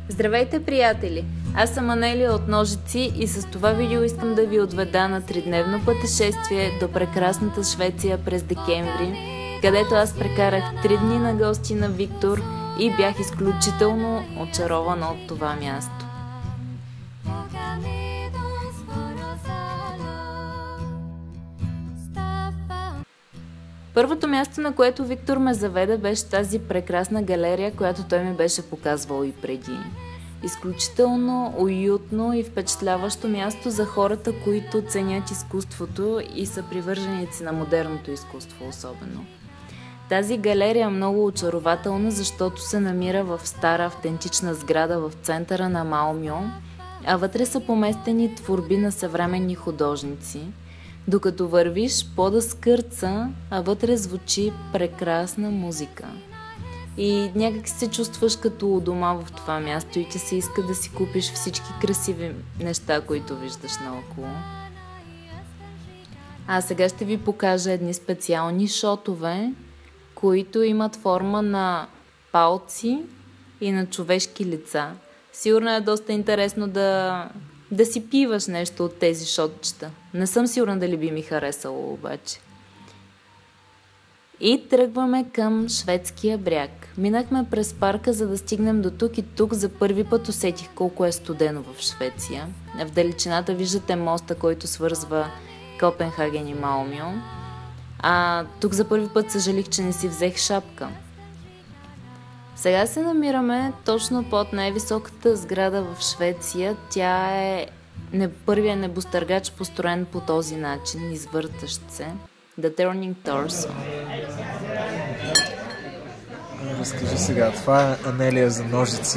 Здравейте, приятели! Аз съм Анелия от Ножици и с това видео искам да ви отведа на 3-дневно пътешествие до прекрасната Швеция през декември, където аз прекарах 3 дни на гости на Виктор и бях изключително очарована от това място. Първото място, на което Виктор ме заведе, беше тази прекрасна галерия, която той ми беше показвал и преди. Изключително уютно и впечатляващо място за хората, които ценят изкуството и са привърженици на модерното изкуство особено. Тази галерия е много очарователна, защото се намира в стара автентична сграда в центъра на Малмьо, а вътре са поместени творби на съвременни художници. Докато вървиш, пода скърца, а вътре звучи прекрасна музика. И някак се чувстваш като у дома в това място и ти се иска да си купиш всички красиви неща, които виждаш наоколо. А сега ще ви покажа едни специални шотове, които имат форма на палци и на човешки лица. Сигурно е доста интересно да си пиваш нещо от тези шотчета. Не съм сигурна дали би ми харесало обаче. И тръгваме към шведския бряг. Минахме през парка, за да стигнем до тук и тук за първи път усетих колко е студено в Швеция. В далечината виждате моста, който свързва Копенхаген и Малмьо. А тук за първи път съжалих, че не си взех шапка. Сега се намираме точно под най-високата сграда в Швеция. Тя е първият небостъргач, построен по този начин, извъртащ се. The Turning Torso. Разкажи сега, това е Анелия за Ножици.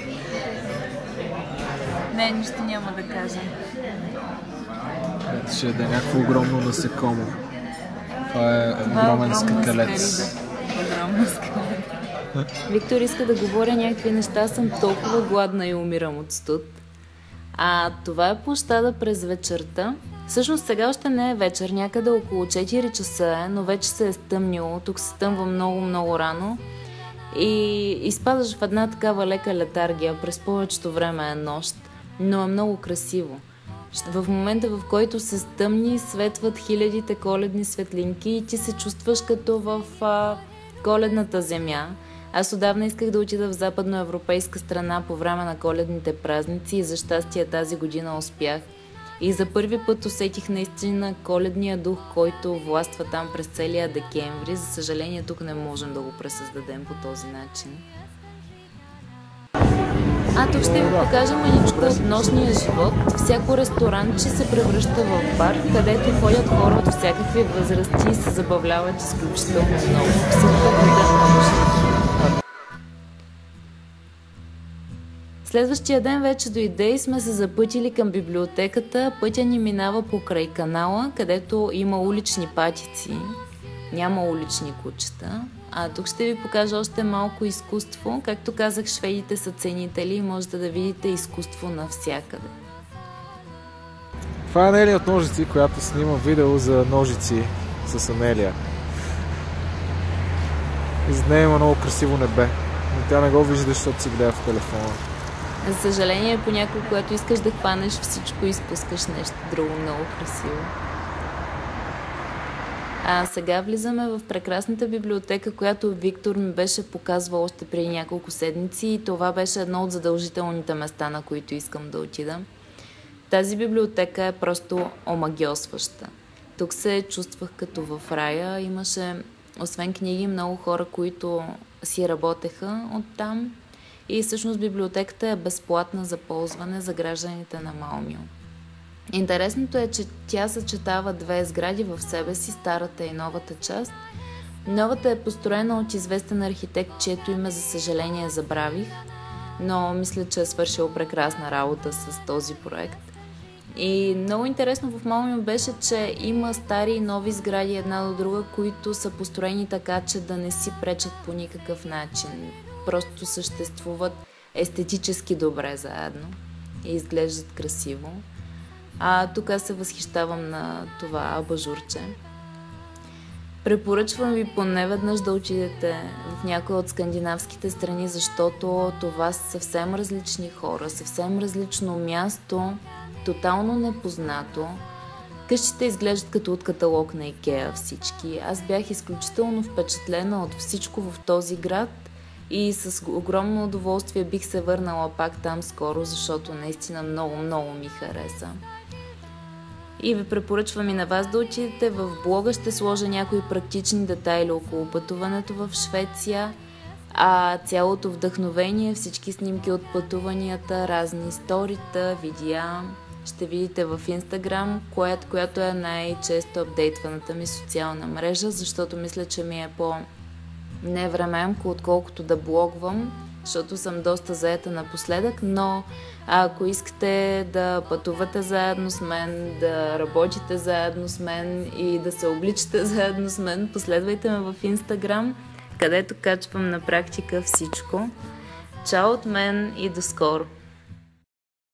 Не, нищо няма да кажа. Ето ще е някакво огромно насекомо. Това е огромен скакалец. Огромна скалец. Виктор иска да говоря някакви неща, съм толкова гладна и умирам от студ. А това е площада през вечерта. Всъщност сега още не е вечер, някъде около 4 часа е, но вече се е стъмнило. Тук се стъмва много рано и изпадаш в една такава лека летаргия. През повечето време е нощ, но е много красиво. В момента, в който се стъмни, светват хилядите коледни светлинки и ти се чувстваш като в коледната земя. Аз отдавна исках да отида в западноевропейска страна по време на коледните празници и за щастие тази година успях. И за първи път усетих наистина коледния дух, който властва там през целия декември. За съжаление, тук не можем да го пресъздадем по този начин. Тук ще ви покажа маничко от нощния живот. Всяко ресторанче се превръща в бар, където ходят хора от всякакви възрасти и се забавляват изключително много. Следващия ден вече дойде и сме се запътили към библиотеката. Пътя ни минава покрай канала, където има улични патици. Няма улични кучета. Тук ще ви покажа още малко изкуство. Както казах, шведите са ценители и можете да видите изкуство навсякъде. Това е Анелия от Ножици, която снима видео за Ножици с Анелия. И за нея има много красиво небе, но тя не го вижда, защото си гледа в телефона. За съжаление, понякога, когато искаш да хванеш всичко, изпускаш нещо друго много красиво. Сега влизаме в прекрасната библиотека, която Виктор ми беше показвал още преди няколко седмици и това беше едно от задължителните места, на които искам да отида. Тази библиотека е просто омагьосваща. Тук се чувствах като в рая. Имаше, освен книги, много хора, които си работеха оттам. И всъщност библиотеката е безплатна за ползване за гражданите на Малмьо. Интересното е, че тя съчетава две сгради в себе си, старата и новата част. Новата е построена от известен архитект, чието име за съжаление забравих, но мисля, че е свършил прекрасна работа с този проект. И много интересно в Малмьо беше, че има стари и нови сгради една до друга, които са построени така, че да не си пречат по никакъв начин. Просто съществуват естетически добре заедно и изглеждат красиво. Тук аз се възхищавам на това абажурче. Препоръчвам ви поне веднъж да отидете в някоя от скандинавските страни, защото това са съвсем различни хора, съвсем различно място, тотално непознато. Къщите изглеждат като от каталог на Икеа всички. Аз бях изключително впечатлена от всичко в този град и с огромно удоволствие бих се върнала пак там скоро, защото наистина много, много ми хареса. И ви препоръчвам и на вас да отидете. В блога ще сложа някои практични детайли около пътуването в Швеция, а цялото вдъхновение, всички снимки от пътуванията, разни сторита, видеа ще видите в Инстаграм, която е най-често апдейтваната ми социална мрежа, защото мисля, че ми е по-невременко, отколкото да блогвам, защото съм доста заета напоследък, но ако искате да пътувате заедно с мен, да работите заедно с мен и да се обличате заедно с мен, последвайте ме в Инстаграм, където качвам на практика всичко. Чао от мен и до скоро!